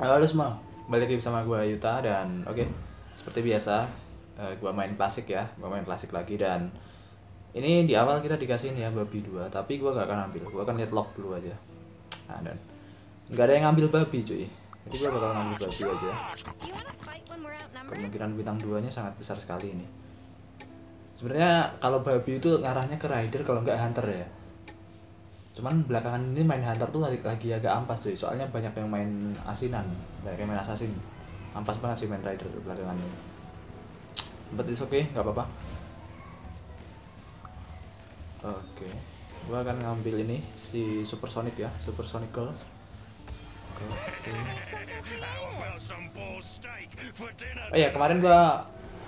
Halo semua, balik lagi bersama gue Yuta dan oke, seperti biasa gue main klasik ya, gue main klasik lagi dan ini di awal kita dikasih ya babi 2, tapi gue gak akan ambil, gue akan lihat log dulu aja. Nah dan nggak ada yang ngambil babi cuy, jadi gue bakal ngambil babi aja. Kemungkinan bintang 2 nya sangat besar sekali ini. Sebenarnya kalau babi itu ngarahnya ke rider kalau nggak hunter ya. Cuman belakangan ini main hunter tuh lagi agak ampas cuy, soalnya banyak yang main asinan, banyak yang main assassin. Ampas banget sih main rider belakangan ini. But it's okay, nggak apa-apa. Oke, gua akan ngambil ini si supersonic ya, supersonical. Oke. Oh ya, kemarin gua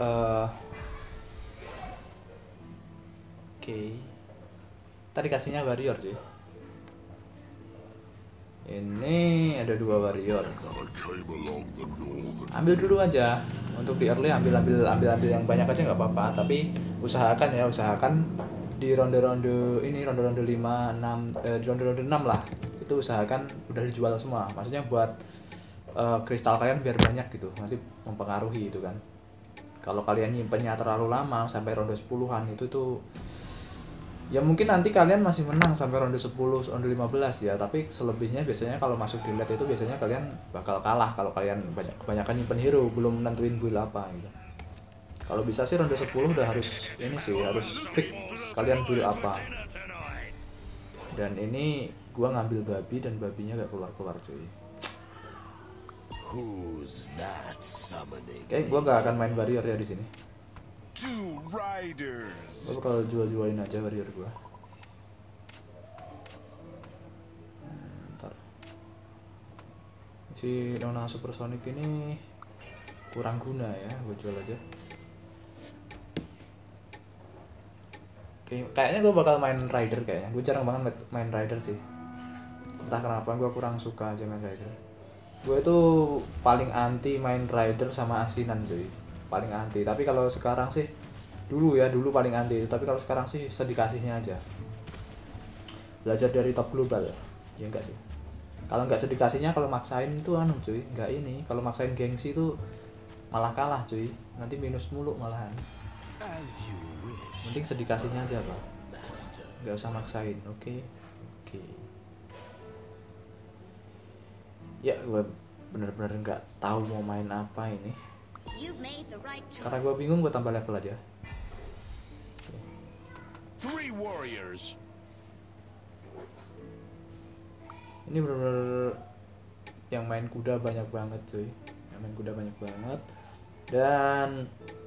oke. Tadi kasihnya warrior cuy. Ini ada 2 warrior. Ambil dulu aja. Untuk di early ambil yang banyak aja nggak apa-apa. Tapi usahakan di ronde-ronde ini ronde-ronde 5, 6, di ronde-ronde 6 lah. Itu usahakan udah dijual semua. Maksudnya buat kristal kalian biar banyak gitu. Nanti mempengaruhi itu kan. Kalau kalian nyimpennya terlalu lama sampai ronde 10-an itu tuh ya mungkin nanti kalian masih menang sampai ronde 10, ronde 15 ya, tapi selebihnya biasanya kalau masuk di late itu biasanya kalian bakal kalah kalau kalian kebanyakan nyimpen hero, belum nentuin build apa gitu. Kalau bisa sih ronde 10 udah harus ini sih, harus fix kalian build apa. Dan ini gua ngambil babi dan babinya gak keluar-keluar cuy. Oke, gua gak akan main warrior ya di sini. Gue bakal jual-jualin aja warrior gue. Ntar si Nona Supersonic ini kurang guna ya, gue jual aja. Oke, kayaknya gue bakal main rider kayaknya. Gue jarang banget main rider sih. Entah kenapa gue kurang suka aja main rider. Gue itu paling anti main rider sama asinan cuy. Paling anti. Tapi kalau sekarang sih dulu paling anti, tapi kalau sekarang sih sedikasihnya aja. Belajar dari top global ya enggak sih. Kalau nggak sedikasihnya, kalau maksain itu cuy, nggak ini. Kalau maksain gengsi itu malah kalah cuy, nanti minus mulu malahan. Mending sedikasihnya aja pak, nggak usah maksain. Oke. Ya gue bener-bener nggak tahu mau main apa ini. Karena gue bingung, gue tambah level aja. Ini bener-bener yang main kuda banyak banget cuy, dan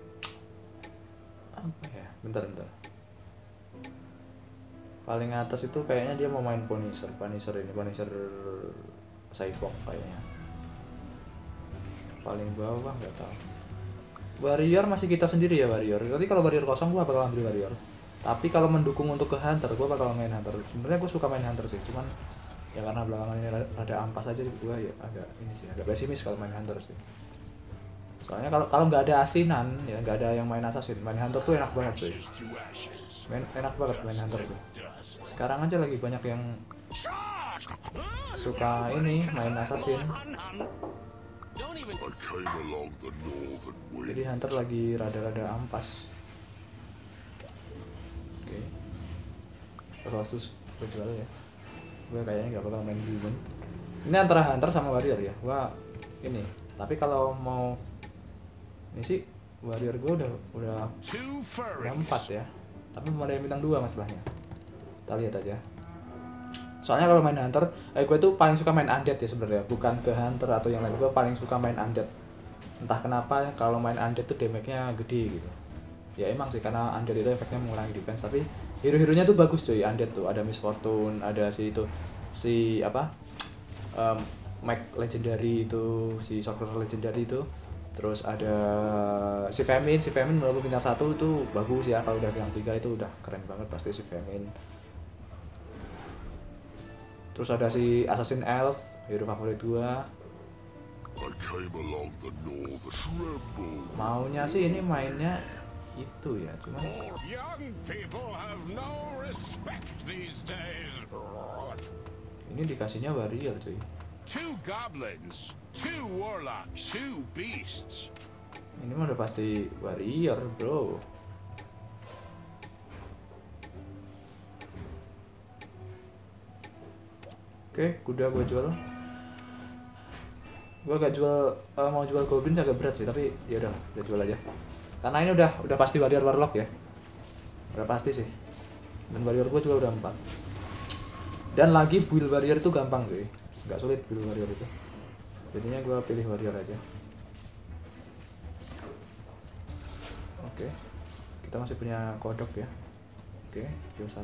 apa ya, bentar paling atas itu kayaknya dia mau main Punisher Cyborg kayaknya. Paling bawah nggak tahu. Warrior masih kita sendiri ya warrior. Nanti kalau warrior kosong gua bakal ambil warrior. Tapi kalau mendukung untuk ke hunter, gua bakal main hunter. Sebenarnya gua suka main hunter sih, cuman ya karena belakangan ini ada ampas aja gua ya agak ini sih, agak pesimis kalau main hunter sih. Soalnya kalau nggak ada asinan ya, nggak ada yang main assassin, main hunter tuh enak banget cuy. Enak banget main hunter tuh. Sekarang aja lagi banyak yang suka ini main assassin. Jadi hunter lagi rada-rada ampas. Oke. Terus gue jual ya. Gue kayaknya nggak bakal main human. Ini antara hunter sama warrior ya. Gua ini. Tapi kalau mau ini sih warrior gue udah 4 ya. Tapi mulai bintang 2 masalahnya. Kita lihat aja. Soalnya kalau main hunter, gue tuh paling suka main undead ya sebenarnya, bukan ke hunter atau yang lain. Gue paling suka main undead. Entah kenapa kalau main undead tuh damage-nya gede gitu. Ya emang sih karena undead itu efeknya mengurangi defense, tapi hero-heronya tuh bagus cuy. Undead tuh ada Miss Fortune, ada si apa? Mike Legendary itu, si Sorcerer Legendary itu. Terus ada si Famine walaupun bintang 1 itu bagus ya. Kalau udah bintang 3 itu udah keren banget pasti si Famine. Terus ada si Assassin Elf, hero favorit gua. Maunya sih ini mainnya itu ya, cuman ini dikasihnya warrior cuy. 2 goblins, 2 warlocks, 2 beasts. Ini mah udah pasti warrior, bro. Oke, kuda gue jual. Gue gak jual, mau jual goblin agak berat sih, tapi ya udah jual aja. Karena ini udah pasti warrior warlock ya. Udah pasti sih. Dan warrior gue juga udah 4. Dan lagi build warrior itu gampang sih, nggak sulit build warrior itu. Jadinya gue pilih warrior aja. Oke, kita masih punya kodok ya. Oke, kill 1.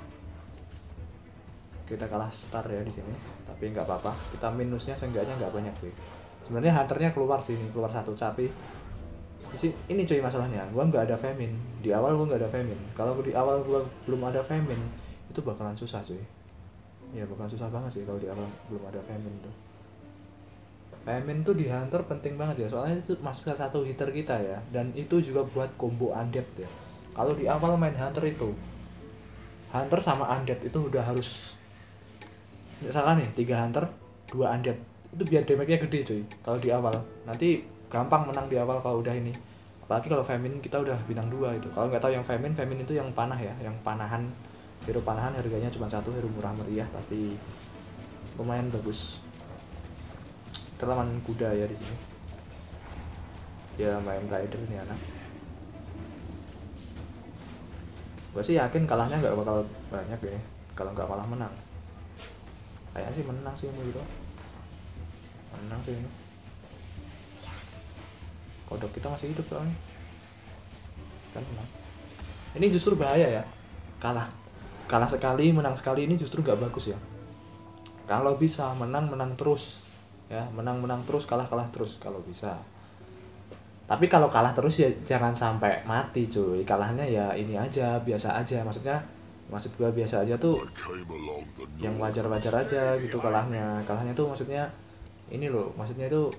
Kita kalah star ya di sini, tapi nggak apa-apa. Kita minusnya seenggaknya nggak banyak sih. Sebenarnya hunternya keluar sini, keluar 1 tapi ini cuy masalahnya, gua nggak ada famine. Di awal gua nggak ada famine. Kalau di awal gua belum ada famine, itu bakalan susah cuy. Ya bakalan susah banget sih kalau di awal belum ada famine tuh. Famine tuh di hunter penting banget ya, soalnya itu masuk salah satu hitter kita ya, dan itu juga buat combo undead ya. Kalau di awal main hunter itu, hunter sama undead itu udah harus, misalkan nih 3 hunter 2 undead, itu biar damage-nya gede cuy. Kalau di awal nanti gampang menang di awal kalau udah ini. Apalagi kalau famine kita udah bintang 2 itu. Kalau nggak tahu yang famine itu yang panah ya, yang panahan. Hero panahan harganya cuma 1, hero murah meriah tapi lumayan bagus. Kita lawan kuda ya di sini. Ya main rider nih anak. Gue sih yakin kalahnya nggak bakal banyak ya, kalau nggak malah menang. Kayaknya sih menang sih ini gitu. Menang sih ini. Kodok kita masih hidup soalnya. Kan menang. Ini justru bahaya ya. Kalah sekali, menang sekali, ini justru nggak bagus ya. Kalau bisa menang terus. Ya, menang terus, kalah terus kalau bisa. Tapi kalau kalah terus ya jangan sampai mati cuy. Kalahnya ya ini aja, biasa aja. Maksud gua biasa aja tuh yang wajar-wajar aja gitu kalahnya. Kalahnya tuh maksudnya ini loh, maksudnya itu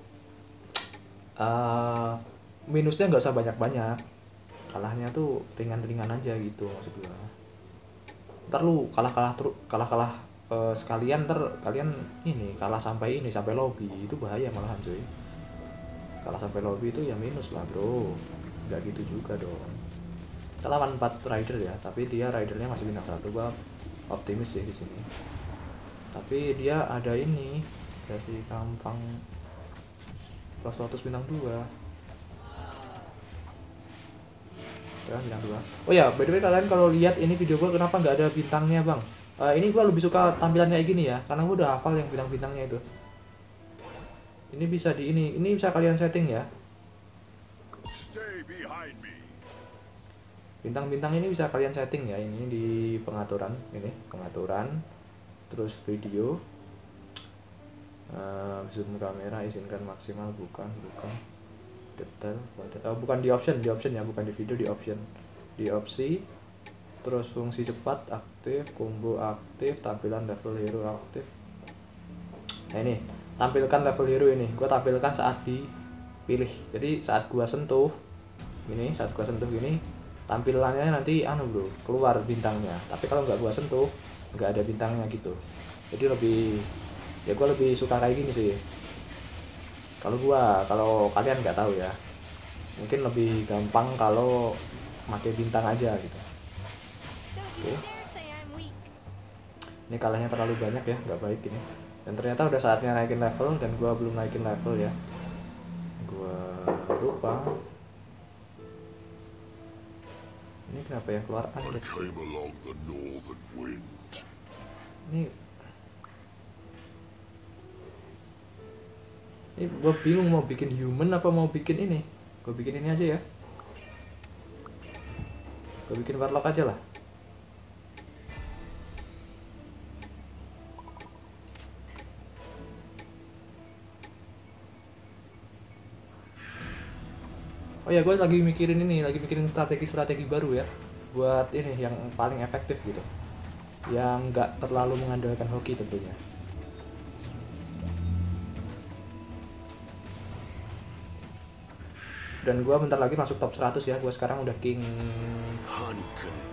minusnya nggak usah banyak-banyak. Kalahnya tuh ringan-ringan aja gitu maksud gua. Ntar lu kalah sekalian, ntar kalian ini kalah sampai lobby, itu bahaya malahan cuy. Kalah sampai lobby itu ya minus lah bro, nggak gitu juga dong. Kita lawan 4 rider ya, tapi dia ridernya masih bintang 1. Gua optimis sih di sini. Tapi dia ada ini, si Kampang plus 100 bintang 2. Ya, bintang 2. Oh ya, by the way kalian kalau lihat ini video gua kenapa nggak ada bintangnya bang? Ini gua lebih suka tampilan kayak gini ya, karena gua udah hafal yang bintang-bintangnya itu. Ini bisa ini bisa kalian setting ya. Bintang-bintang ini bisa kalian setting ya, ini di pengaturan, terus video, zoom kamera, izinkan maksimal, bukan detail, bukan di option ya, bukan di video, di opsi, terus fungsi cepat aktif, combo aktif, tampilan level hero aktif. Nah ini tampilkan level hero, ini gua tampilkan saat dipilih. Jadi saat gua sentuh gini, tampilannya nanti bro, keluar bintangnya. Tapi kalau nggak gua sentuh nggak ada bintangnya gitu. Jadi gua lebih suka kayak gini sih. Kalau kalian nggak tahu ya, mungkin lebih gampang kalau pakai bintang aja gitu. Oke. Ini kalahnya terlalu banyak ya, nggak baik ini. Dan ternyata udah saatnya naikin level, dan gua belum naikin level ya. Gua lupa. Ini kenapa ya keluar undead? Ini gue bingung mau bikin human apa mau bikin ini. Gue bikin ini aja ya. Gue bikin warlock aja lah. Oh ya, gue lagi mikirin strategi baru ya, buat ini yang paling efektif gitu, yang nggak terlalu mengandalkan hoki tentunya. Dan gue bentar lagi masuk top 100 ya. Gue sekarang udah king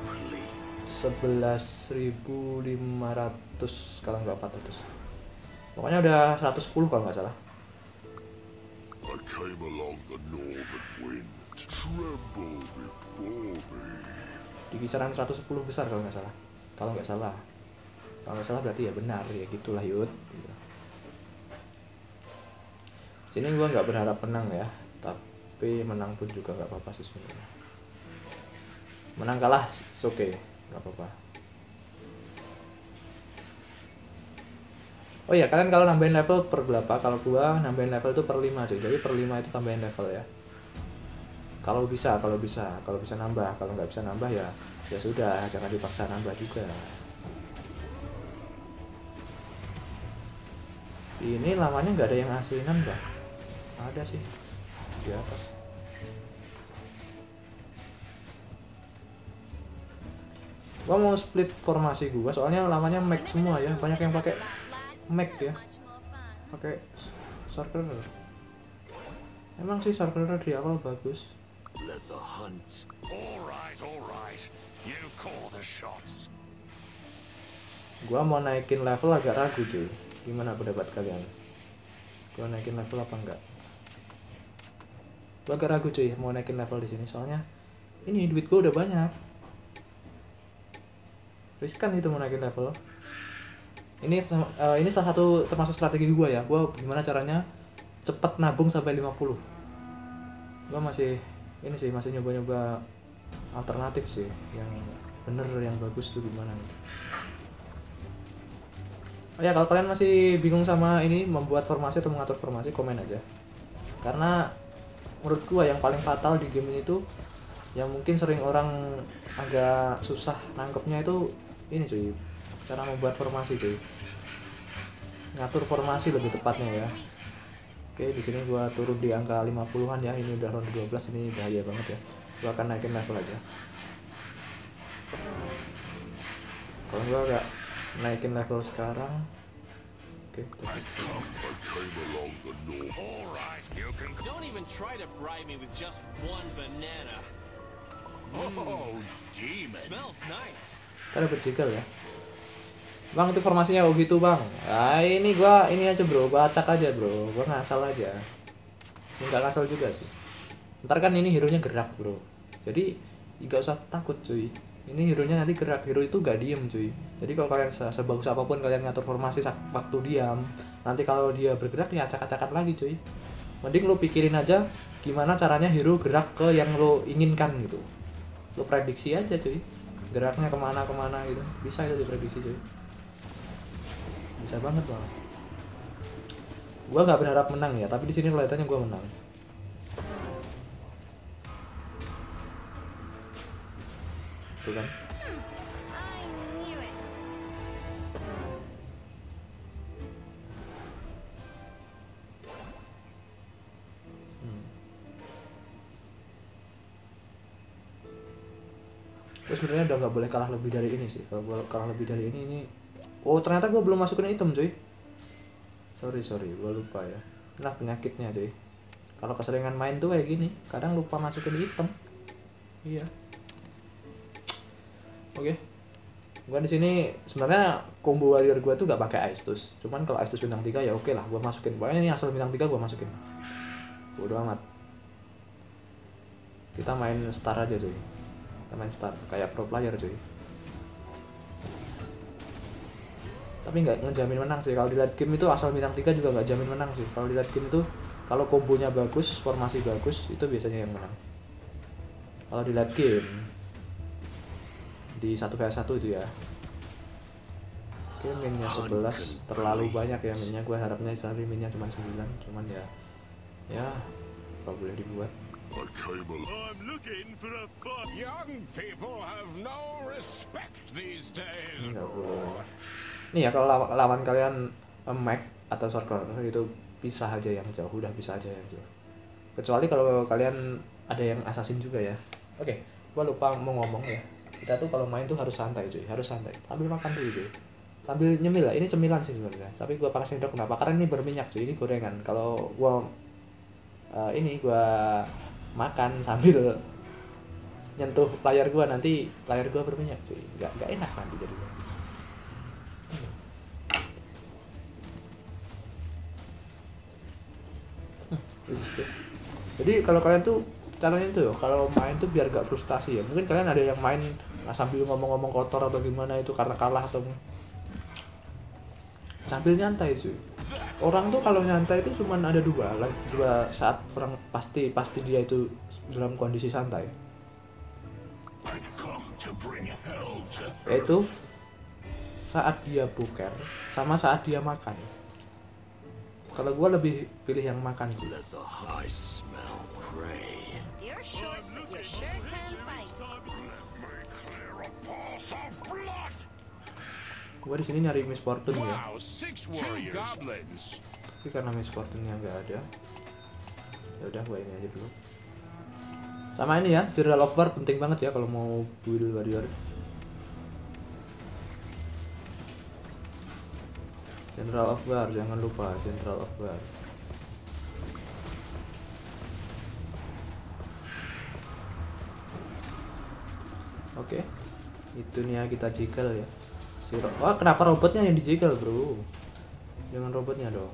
11.500 kalau nggak 400. Pokoknya udah 110 kalau nggak salah. I came along the northern wind. Tremble before me. Di kisaran 110 besar kalau nggak salah. Kalau nggak salah. Kalau nggak salah berarti ya benar, ya gitulah Yud. Gitu. Sini gua nggak berharap menang ya, tapi menang pun juga nggak apa-apa sih sebenarnya. Menang kalah oke, nggak apa-apa. Oh iya, kalian kalau nambahin level per berapa? Kalau gua nambahin level itu per 5 cuy. Jadi per 5 itu tambahin level ya. Kalau bisa nambah. Kalau nggak bisa nambah ya sudah, jangan dipaksa nambah juga. Ini lamanya nggak ada yang aslinan nggak? Ada sih di atas. Gua mau split formasi gua, soalnya lamanya mech semua ya. Banyak yang pakai mech ya, pakai sorcerer. Emang sih sorcerer di awal bagus. Let the hunt. All right. You call the shots. Gua mau naikin level agak ragu cuy. Gimana pendapat kalian? Gua naikin level apa enggak? Gua agak ragu cuy mau naikin level di sini, soalnya ini duit gua udah banyak. Riskan itu mau naikin level. Ini salah satu termasuk strategi gua ya. Gua gimana caranya cepet nabung sampai 50. Gua masih nyoba-nyoba alternatif sih, yang bener, yang bagus tuh gimana. Oh ya, kalau kalian masih bingung sama ini membuat formasi atau mengatur formasi, komen aja. Karena menurut gua yang paling fatal di game ini tuh, yang mungkin sering orang agak susah nangkepnya itu ini cuy, cara membuat formasi cuy. Ngatur formasi lebih tepatnya ya. Oke, di sini gua turun di angka 50-an ya. Ini udah round 12, ini bahaya banget ya. Gua akan naikin level aja. Kalau gua agak naikin level sekarang. Oke, Don't even try to bribe me with just one banana. Oh, demon. Smells nice. kita dapat jegal ya. Bang, itu formasinya gitu bang. Nah ini gua ini aja bro, gua acak aja bro, gua ngasal aja. Ini nggak ngasal juga sih. Ntar kan ini hero nya gerak bro, jadi nggak usah takut cuy. Ini hero nya nanti gerak, hero itu gak diem cuy. Jadi kalau kalian sebagus apapun kalian ngatur formasi waktu diam, nanti kalau dia bergerak ya acak-acakan lagi cuy. Mending lo pikirin aja gimana caranya hero gerak ke yang lo inginkan gitu. Lo prediksi aja cuy, geraknya kemana gitu, bisa itu diprediksi cuy. Bisa banget bang. Gua nggak berharap menang ya, tapi di sini kelihatannya gua menang. Tuh kan. I knew it. Terus sebenarnya udah nggak boleh kalah lebih dari ini sih. Kalau gua kalah lebih dari ini oh ternyata gua belum masukin item cuy. Sorry, gua lupa ya. Nah penyakitnya cuy. Kalau keseringan main tuh kayak gini, kadang lupa masukin item. Iya. Oke. Gua di sini sebenarnya combo warrior gua tuh nggak pakai Ice Tooth. Cuman kalau Ice Tooth bintang 3 ya oke lah, gua masukin. Pokoknya ini asal bintang 3 gua masukin. Bodo amat. Kita main star aja cuy. Kita main star kayak pro player cuy. Tapi nggak ngejamin menang sih. Kalau di late game itu asal bintang 3 juga nggak jamin menang sih. Kalau di late game itu kalau kombonya bagus, formasi bagus, itu biasanya yang menang. Kalau di late game di 1 vs 1 itu ya. Oke, minnya 11 terlalu banyak ya minnya. Gue harapnya sehari minnya cuma 9, cuman ya apa boleh dibuat. I'm looking for a fun. Young people have no respect these days. Ini nggak boleh. Nih ya, kalau lawan kalian mech atau sorcerer itu pisah aja yang jauh, udah bisa aja yang jauh. Kecuali kalau kalian ada yang assassin juga ya. Oke, gua lupa mau ngomong ya. Kita tuh kalau main tuh harus santai cuy, harus santai. Sambil makan dulu cuy. Sambil nyemil lah, ini cemilan sih sebenarnya. Tapi gua pakai sendok kenapa? Karena ini berminyak cuy, ini gorengan. Kalau gua gua makan sambil nyentuh layar gua, nanti layar gua berminyak cuy. Nggak enak nanti jadi. Jadi kalau kalian tuh caranya tuh kalau main tuh biar gak frustasi ya. Mungkin kalian ada yang main sambil ngomong-ngomong kotor atau gimana itu karena kalah atau sambil nyantai cuy. Orang tuh kalau nyantai itu cuman ada dua saat orang pasti dia itu dalam kondisi santai. Yaitu saat dia boker sama saat dia makan. Kalau gua lebih pilih yang makan sih. You're short, but you sure can fight. Gua di sini nyari Miss Fortune ya. Wow, 6 goblins. Tapi karena Miss Fortune-nya nggak ada, ya udah gua ini aja dulu. Sama ini ya, General of War penting banget ya kalau mau build warrior. General of War, jangan lupa General of War. Oke, itu nih ya kita jiggle ya. Wah, kenapa robotnya yang dijiggle bro? Jangan robotnya dong.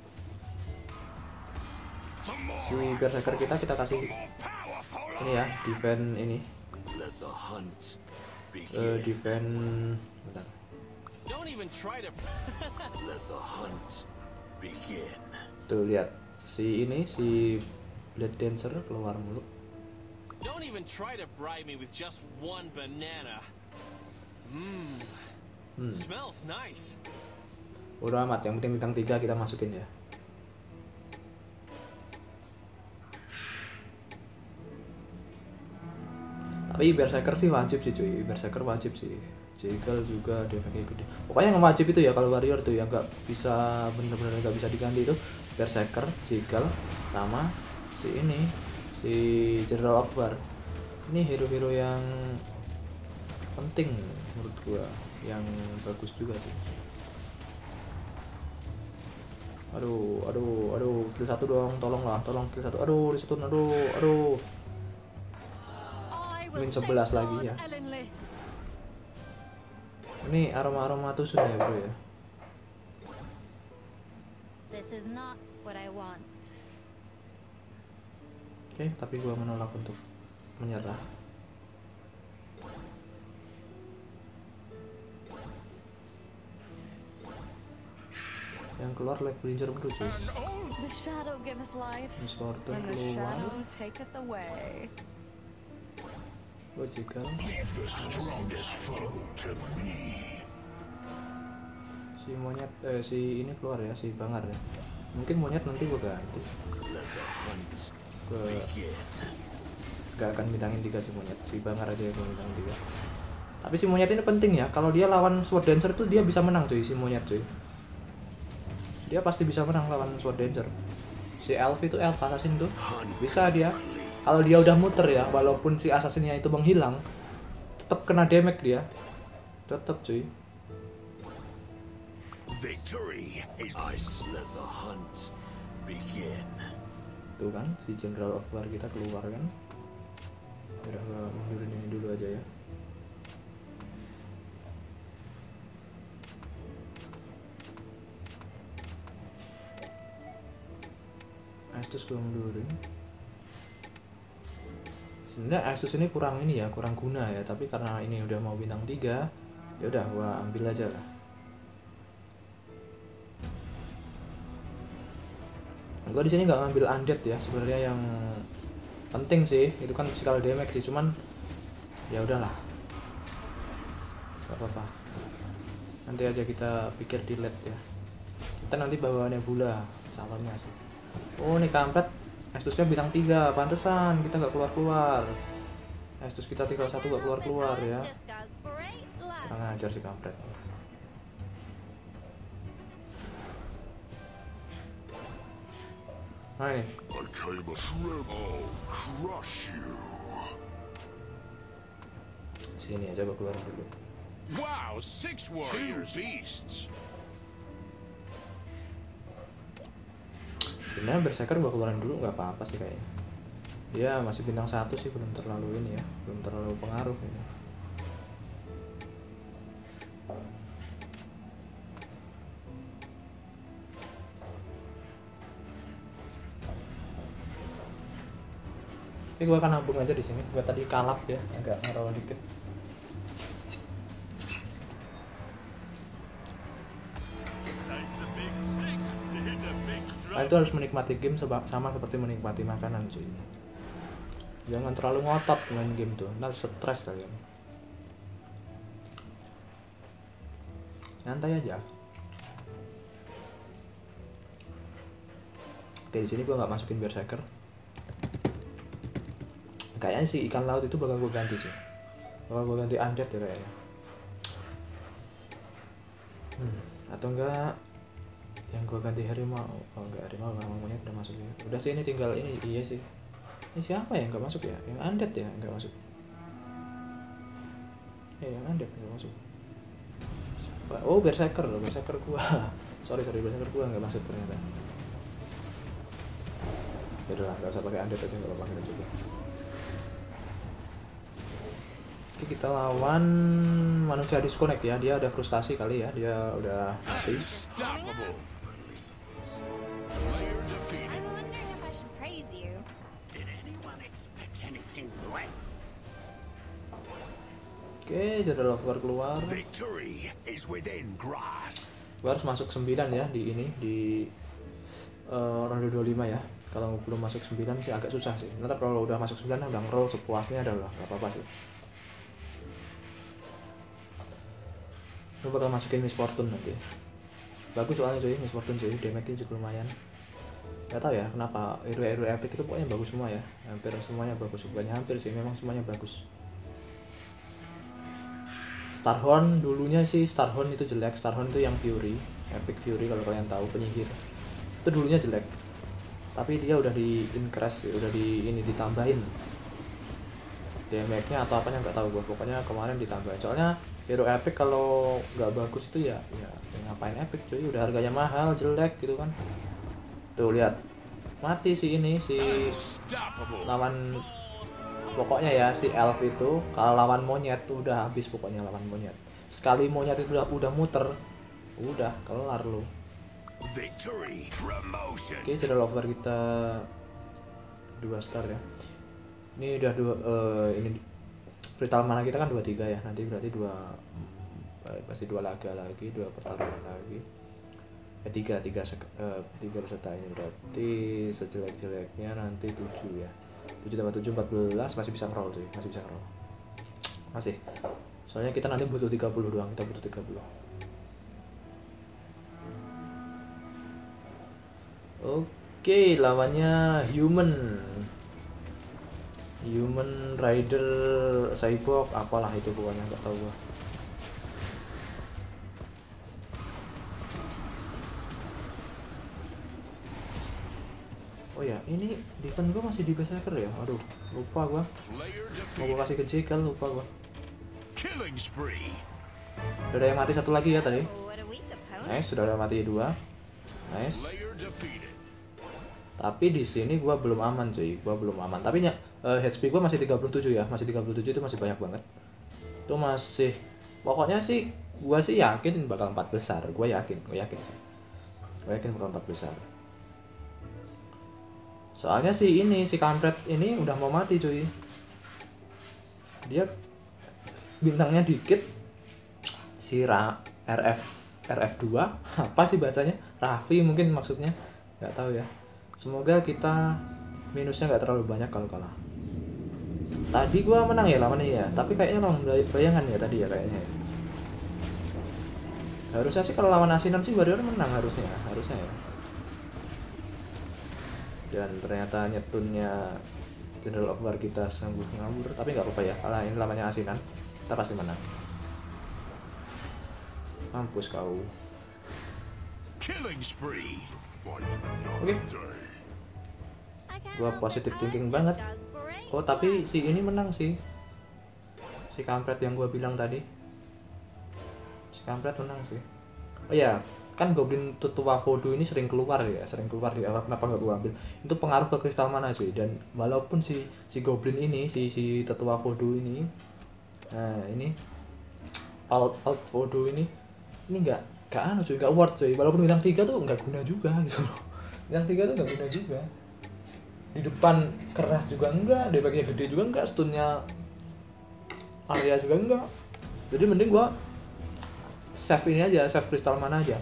Si berserker kita kasih ini ya, defend ini. Defend, bentar. Tuh lihat, si Blade Dancer keluar mulu. Don't even try to bribe me with just one banana. Smells nice. Udah amat, yang penting bintang 3 kita masukin ya. Tapi berserker sih wajib sih cuy, berserker wajib sih. Jiggle juga defense gede. Pokoknya yang wajib itu ya kalau warrior tuh yang nggak bisa bener-bener nggak bisa diganti itu berserker, jiggle sama si General of War. Ini hero-hero yang penting menurut gua, yang bagus juga sih. Aduh, kill 1 dong, tolong kill 1. Aduh, disetun, aduh. Min 11 lagi ya. Ini aroma tusun ya bro ya. This is not what I want. Oke, tapi gua menolak untuk menyerah. Yang keluar Black Ranger bro cuy. The shadow giveth life, Miss Fortune and the keluar. shadow taketh away. Gua jiggle. Si monyet, si ini keluar ya, si Bangar ya. Mungkin monyet nanti gua ganti. Gua gak akan bintangin 3 si monyet, si Bangar aja yang bintangin 3. Tapi si monyet ini penting ya, kalau dia lawan Sword Dancer tuh dia bisa menang cuy, si monyet cuy. Dia pasti bisa menang lawan Sword Dancer. Si Elf itu, Elf Assassin tuh bisa dia. Kalau dia udah muter ya, walaupun si assassinnya itu menghilang, tetap kena damage dia. Tetap cuy. Victory is let the hunt begin. Tuh kan, si General of War kita keluar kan. Udah gua mundurin ini dulu aja ya. Asus gua mundurin. Sebenarnya Asus ini kurang ini ya, kurang guna ya, tapi karena ini udah mau bintang 3, ya udah gua ambil aja lah. Gua di sini nggak ngambil undead ya, sebenarnya yang penting sih itu kan physical damage sih, cuman ya udahlah, nggak apa-apa. Nanti aja kita pikir delete ya. Kita nanti bawa Nebula calonnya sih. Oh nih kampret, Asusnya bintang 3, pantesan kita nggak keluar. Asus kita tinggal 1 nggak keluar ya. Just got great luck. Kurang ajar si kampret. Nah ini. Sini aja gua keluarin dulu. Wow, 6 warriors. 2 beasts. Sebenarnya berserker gua keluarin dulu nggak apa-apa sih kayaknya. Dia masih bintang 1 sih, belum terlalu ini ya, belum terlalu pengaruh ini. gua akan nabung aja di sini. Gua tadi kalap ya, agak ngeroll dikit. Kalian itu harus menikmati game sama seperti menikmati makanan cuy. Jangan terlalu ngotot main game tuh, ntar stres kalian. Santai aja. Oke, di sini gua nggak masukin berserker. Kayaknya sih ikan laut itu bakal gua ganti sih. Bakal gua ganti undead ya kayaknya. Atau enggak yang gua ganti harimau. Oh enggak, harimau monyet udah masuk ya. Udah sih, ini tinggal ini. Iya sih. Ini siapa ya nggak masuk ya? Yang undead ya nggak masuk. Yang undead nggak masuk. Oh, berserker gua. sorry berserker gua nggak masuk ternyata. Yaudah lah, nggak usah pakai undead aja, nggak apa-apa, kita coba. Oke, kita lawan manusia disconnect ya. Dia ada frustasi kali ya, dia udah mati. I'm wondering if I should praise you. Did anyone expect anything less? Oke, jadwal over keluar. Victory is within grasp. Gua harus masuk 9 ya di ini, di ronde 25 ya. Kalau belum masuk 9 sih agak susah sih. Nanti kalau udah masuk 9 udah ngeroll sepuasnya dah lah, nggak apa-apa sih. Gue bakal masukin Miss Fortune nanti. Bagus soalnya cuy, Miss Fortune cuy, damage-nya juga lumayan. Gak tau ya kenapa hero-hero epic itu pokoknya bagus semua ya. Hampir semuanya bagus, bukannya hampir sih, memang semuanya bagus. Starhorn dulunya sih, Starhorn itu jelek. Starhorn itu yang Fury, Epic Fury kalau kalian tahu, penyihir. Itu dulunya jelek. Tapi dia udah di increase, udah di ini ditambahin. Damage-nya atau apanya nggak tahu gua. Pokoknya kemarin ditambahin. Soalnya hero epic kalau nggak bagus itu ya ngapain epic cuy, udah harganya mahal, jelek gitu kan. Tuh lihat, mati si ini, si lawan, pokoknya ya si elf itu kalau lawan monyet tuh udah habis, pokoknya lawan monyet. Sekali monyet itu udah muter, udah kelar lu. Victory, promotion. Oke, jadwal over kita 2 star ya. Ini udah ini Crystal mana kita kan 23 ya, nanti berarti pasti 2 laga lagi, 2 pertarungan lagi. 3 peserta ini berarti sejelek-jeleknya nanti 7 ya. 7 tambah 7 14, masih bisa ngeroll sih, masih bisa ngeroll. Masih. Soalnya kita nanti butuh 30 doang, kita butuh 30. Oke, lawannya Human Rider Cyborg apalah itu, pokoknya nggak tahu gua. Oh ya, ini defense gua masih di berserker ya. Aduh, lupa gua. Mau gua kasih ke Jekyll, lupa gua. Killing spree. Udah ada yang mati 1 lagi ya tadi. What a weak opponent. Nice, sudah ada mati 2. Nice. Slayer defeated. Tapi di sini gua belum aman cuy, gua belum aman. Tapi HP gua masih 37 ya, masih 37, itu masih banyak banget. Itu masih, pokoknya sih gua sih yakin bakal 4 besar. Gua yakin sih. Gua yakin bakal 4 besar. Soalnya si kampret ini udah mau mati cuy. Dia bintangnya dikit. Si RF2 apa sih bacanya? Raffi mungkin maksudnya, nggak tahu ya. Semoga kita minusnya nggak terlalu banyak kalau kalah. Tadi gua menang ya lawannya ya, tapi kayaknya lawan bayangan ya tadi ya kayaknya ya. Harusnya sih kalau lawan asinan sih Warrior menang harusnya ya. Dan ternyata nyetunnya General of War kita sanggup ngawur, tapi nggak apa-apa ya, kalau ini namanya asinan, kita pasti menang. Mampus kau. Killing spree. Oke. Gua positive thinking banget. Oh tapi si ini menang sih, si kampret yang gua bilang tadi. Si kampret menang sih. Oh ya, kan Goblin Tetua Voodoo ini sering keluar di awal, kenapa nggak gua ambil? Itu pengaruh ke kristal mana cuy. Dan walaupun si Goblin ini, si Tetua Voodoo ini, nah ini alt Voodoo ini nggak anu cuy, nggak worth cuy. Walaupun bintang 3 tuh nggak guna juga gitu loh. Bintang 3 tuh nggak guna juga. di depan keras juga enggak, damage-nya gede juga enggak, stunnya area juga enggak. Jadi mending gua save ini aja, save kristal mana aja.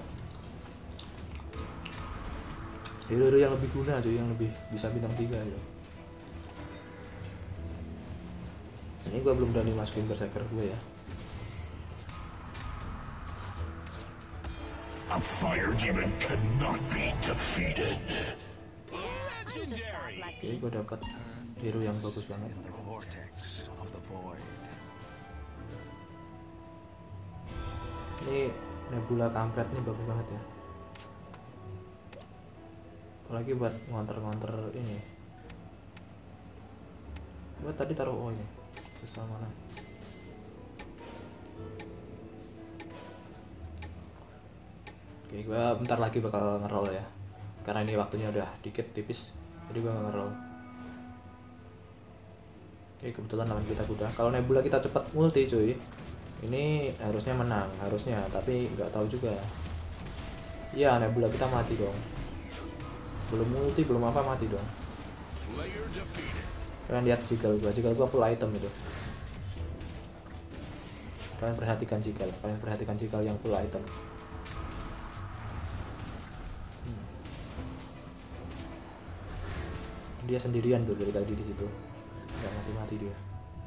Hero yang lebih guna tuh, yang lebih bisa bintang 3 gitu. Ini gua belum berani masukin berserker gue ya. A fire demon cannot be defeated. Legendary. Oke, gue dapat hero yang bagus banget. The vortex of the void. Ini Nebula kampret nih bagus banget ya. Apalagi buat ngonter-ngonter ini. Gue tadi taruh ini kristal mana? Oke, gue bentar lagi bakal ngeroll ya. Karena ini waktunya udah dikit tipis, jadi gue nggak ngeroll. Oke, kebetulan lawan kita kuda. Kalau Nebula kita cepat multi cuy, ini harusnya menang, harusnya, tapi nggak tahu juga. Iya, Nebula kita mati dong. Belum multi, belum apa, mati dong. Player defeated. Kalian lihat jigal gua full item itu. Kalian perhatikan jigal yang full item. Dia sendirian tuh dari tadi di situ, nggak mati dia.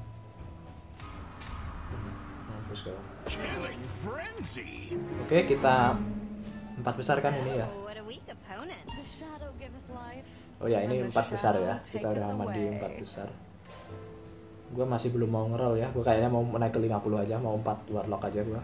Mampus kau. Killing frenzy. Oke, kita 4 besar kan ini ya. Oh, what a weak opponent. The shadow giveth life. Oh ya, ini And the 4 besar ya. shadow Kita udah taketh aman di away. 4 besar. Gua masih belum mau ngeroll ya. Gua kayaknya mau naik ke 50 aja, mau 4 warlock aja gua.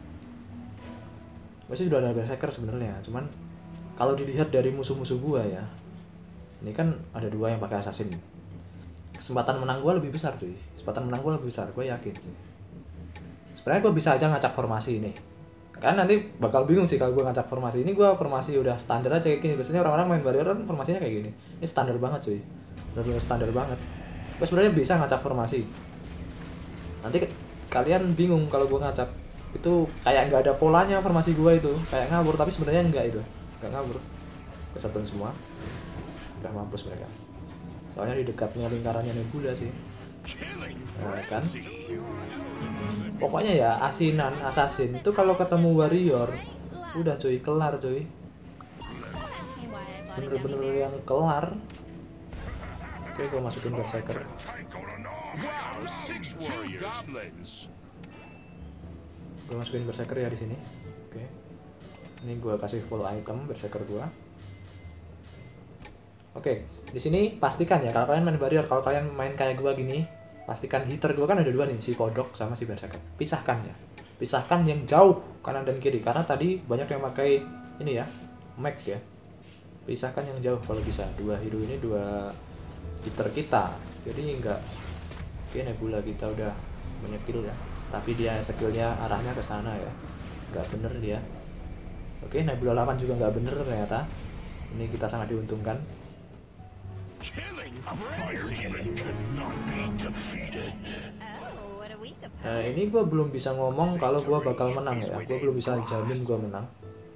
Gua sih udah ada berserker sebenarnya, cuman kalau dilihat dari musuh-musuh gua ya. Ini kan ada 2 yang pakai assassin. Kesempatan menang gua lebih besar cuy. Kesempatan menang gua lebih besar, gua yakin. Sebenarnya gua bisa aja ngacak formasi ini. Kan nanti bakal bingung sih kalau gue ngacak formasi. Ini gue formasi udah standar aja kayak gini. Biasanya orang-orang main warrior kan formasinya kayak gini. Ini standar banget cuy. Bener-bener standar banget. Gue sebenarnya bisa ngacak formasi. Nanti kalian bingung kalau gue ngacak. Itu kayak nggak ada polanya formasi gue itu. Kayak ngabur, tapi sebenarnya enggak itu. Nggak ngabur. Kesatuan semua. Udah mampus mereka. Soalnya di dekatnya lingkarannya Nebula sih. Killing Nah, kan? frenzy. Pokoknya ya asinan, assassin itu kalau ketemu warrior udah cuy, kelar cuy. Don't ask me why I bought a gummy Bener-bener bear. yang kelar. Oke, gue masukin berserker. Wow, 6 warriors. Goblins. Gue masukin berserker ya di sini. Oke. Ini gue kasih full item berserker gue. Oke, di sini pastikan ya kalau kalian main warrior, kalau kalian main kayak gue gini, pastikan hitter gue kan ada 2 nih, si kodok sama si berserker. Pisahkan ya. Pisahkan yang jauh kanan dan kiri karena tadi banyak yang pakai ini ya, mag ya. Pisahkan yang jauh kalau bisa. 2 hero ini 2 hitter kita. Jadi enggak oke, Nebula kita udah menyekil ya. Tapi dia skillnya arahnya ke sana ya. Enggak bener dia. Oke, Nebula lawan juga nggak bener ternyata. Ini kita sangat diuntungkan. Killing frenzy. A fire demon cannot be defeated. Oh, what a weak opponent. Nah, ini gue belum bisa ngomong kalau gue bakal menang ya. Gue belum bisa jamin gue menang.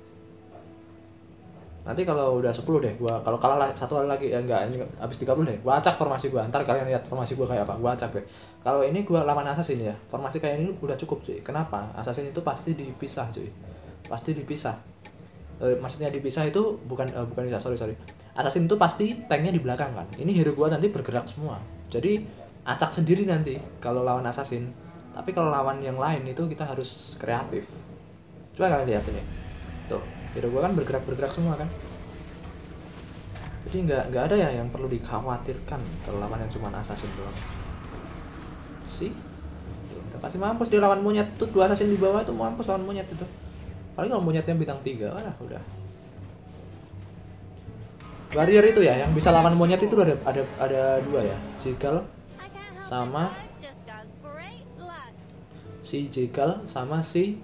Nanti kalau udah 10 deh, gua kalau kalah satu kali lagi ya enggak, ini habis 30 deh. Gua acak formasi gua. Ntar kalian lihat formasi gua kayak apa. Gua acak deh. Kalau ini gua lawan assassin ya. Formasi kayak ini udah cukup, cuy. Kenapa? Assassin itu pasti dipisah, cuy. Pasti dipisah. Maksudnya dipisah itu bukan bisa, sorry. Assassin itu pasti tanknya di belakang kan. Ini hero gua nanti bergerak semua. Jadi acak sendiri nanti kalau lawan assassin. Tapi kalau lawan yang lain itu kita harus kreatif. Coba kalian lihat ini. Tuh, hero gua kan bergerak semua kan. Jadi nggak ada ya yang perlu dikhawatirkan kalau lawan yang cuma assassin doang. Sih, udah pasti mampus dia lawan monyet tuh, 2 assassin di bawah itu mampus lawan monyet itu. Paling kalau monyetnya bintang 3, udah. Warrior itu ya yang bisa lawan monyet itu ada 2 ya, Jegal I can't help sama it, I've just got great luck. si Jegal sama si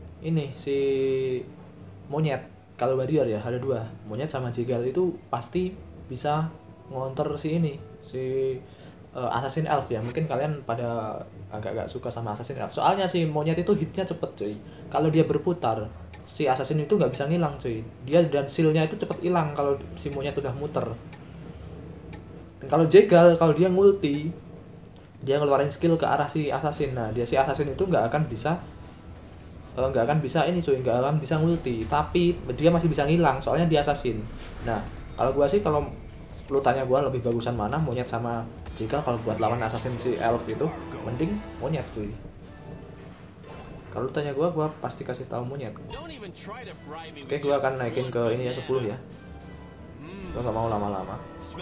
monyet. Kalau warrior ya ada 2, monyet sama Jegal itu pasti bisa ngonter si assassin elf ya. Mungkin kalian pada agak suka sama assassin elf. Soalnya si monyet itu hitnya cepet cuy. Kalau dia berputar, si assassin itu nggak bisa ngilang cuy. Dia dan seal-nya itu cepet hilang kalau si monyet udah muter. Dan kalau jegal, kalau dia ngulti, dia ngeluarin skill ke arah si assassin. Nah, si assassin itu nggak akan bisa ini cuy, nggak akan bisa ngulti, tapi dia masih bisa ngilang soalnya dia assassin. Nah, kalau gua sih, kalau lu tanya gua lebih bagusan mana, monyet sama jegal, kalau buat lawan assassin si elf itu mending monyet cuy. Kalau lu tanya gua pasti kasih tahu monyet. Oke, gua akan naikin ke ini ya 10 ya. Gua nggak mau lama-lama.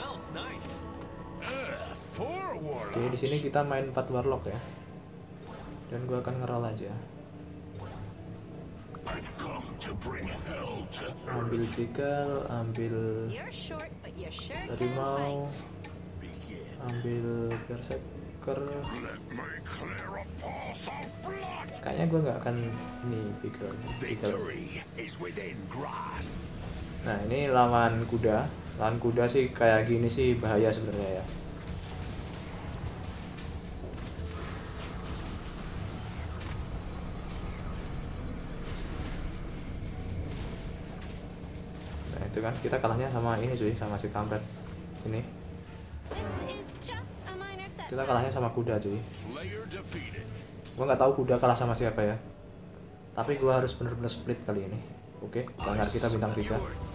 Oke, di sini kita main 4 warlock ya. Dan gua akan ngeroll aja. Ambil jegal, ambil harimau, ambil berserker. Kayaknya gue nggak akan ini jegal. Nah, ini lawan kuda. Lawan kuda sih kayak gini sih bahaya sebenarnya ya. Itu kan kita kalahnya sama ini cuy, sama si kampret ini. Kita kalahnya sama kuda cuy. Gua nggak tahu kuda kalah sama siapa ya, tapi gua harus bener-bener split kali ini. Oke, Vanguard kita bintang 3.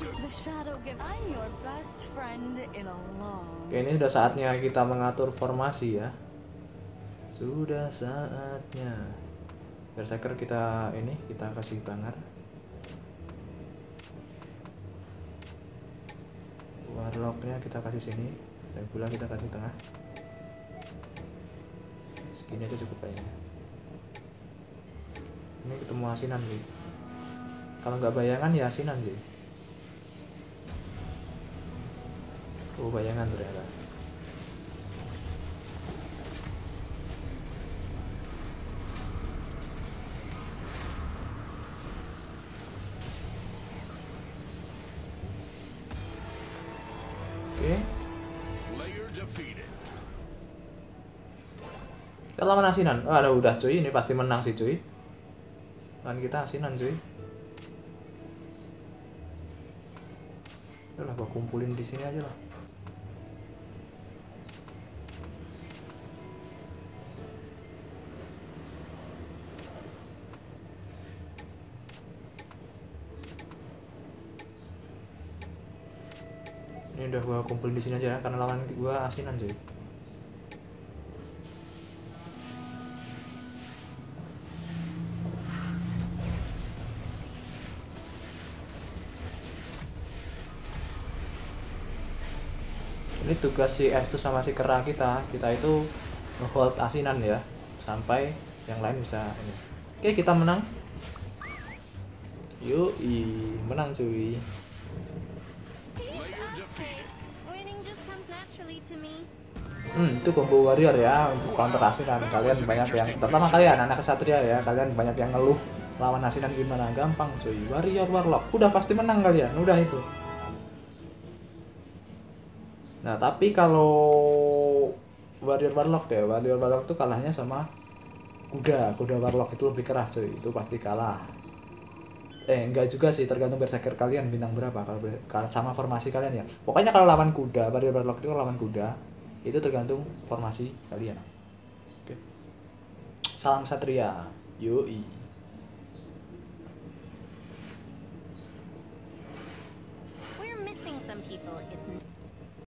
Oke, ini sudah saatnya kita mengatur formasi ya. Sudah saatnya. Berserker kita ini kita kasih Vanguard. Warlocknya kita kasih sini, dan pula kita kasih tengah. Segini aja cukup kayaknya. Ini ketemu asinan sih. Kalau nggak bayangan ya asinan sih. Oh, bayangan ternyata. Kita lawan asinan. Aduh, udah cuy, ini pasti menang sih cuy. Lawan kita asinan cuy. Udah lah, gua kumpulin di sini aja lah. Ini udah gua kumpulin di sini aja ya, karena lawan gua asinan cuy. Ini tugas si Estus sama si Kera kita itu nge-hold asinan ya, sampai yang lain bisa ini. Oke, kita menang. Yoi, menang cuy. Itu combo warrior ya untuk counter asinan. Kalian banyak yang, terutama kalian anak kesatria ya, kalian banyak yang ngeluh lawan asinan gimana, gampang cuy. Warrior warlock udah pasti menang kalian, udah itu. Nah, tapi kalau warrior warlock ya, warrior warlock itu kalahnya sama kuda warlock itu lebih keras cuy, itu pasti kalah. Enggak juga sih, tergantung berserker kalian bintang berapa, kalau sama formasi kalian ya. Pokoknya kalau lawan kuda, warrior warlock itu kalau lawan kuda itu tergantung formasi kalian. Oke. Salam Satria. Yoi. We're missing some people. It's